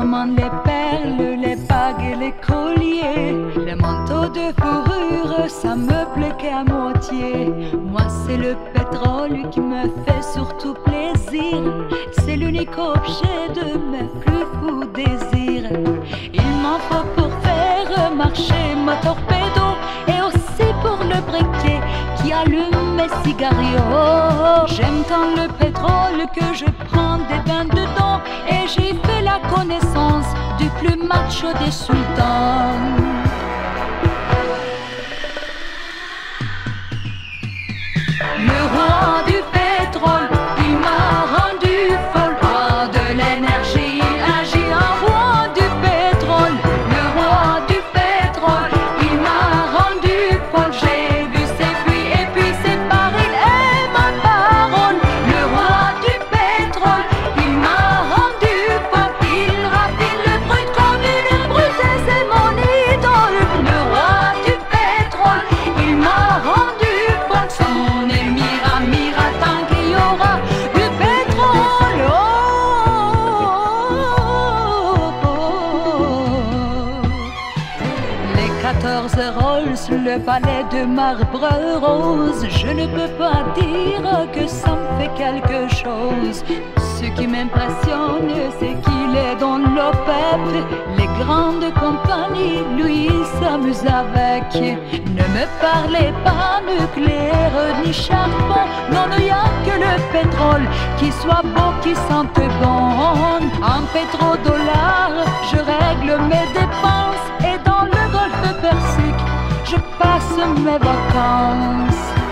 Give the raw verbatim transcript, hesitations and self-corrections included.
diamants, les perles, les bagues et les colliers. Les manteaux de fourrure, ça me plaît qu'à moitié. Moi c'est le pétrole qui me fait surtout plaisir. C'est l'unique objet de mes plus fous désirs. Il m'en faut pour faire marcher ma torpedo, et aussi pour le briquet qui allume mes cigarios. J'aime tant le pétrole que je prends des bains dedans, et j'ai fait la connaissance du plus macho des sultans. Le roi du pétrole, il m'a rendu folle. Roi de l'énergie, il agit en roi du pétrole. Le roi du pétrole, il m'a rendu folle. J'ai vu ses puits et puis ses barils et ma parole. Le roi du pétrole, il m'a rendu folle. Il raffine le brut comme une brute et c'est mon idole. Le roi du pétrole, il m'a rendu folle. Son émir amira tant qu'il y aura du pétrole. Oh, oh, oh. Les quatorze Rolls, le palais de marbre rose, je ne peux pas dire que ça me fait quelque chose. Ce qui m'impressionne, c'est qu'il est dans l'OPEP. Les grandes compagnies, lui, il s'amuse avec. Ne me parlez pas nucléaire ni charbon. Non, il n'y a que le pétrole qui soit beau, qui sente bon. En pétrodollars, je règle mes dépenses, et dans le golfe Persique, je passe mes vacances.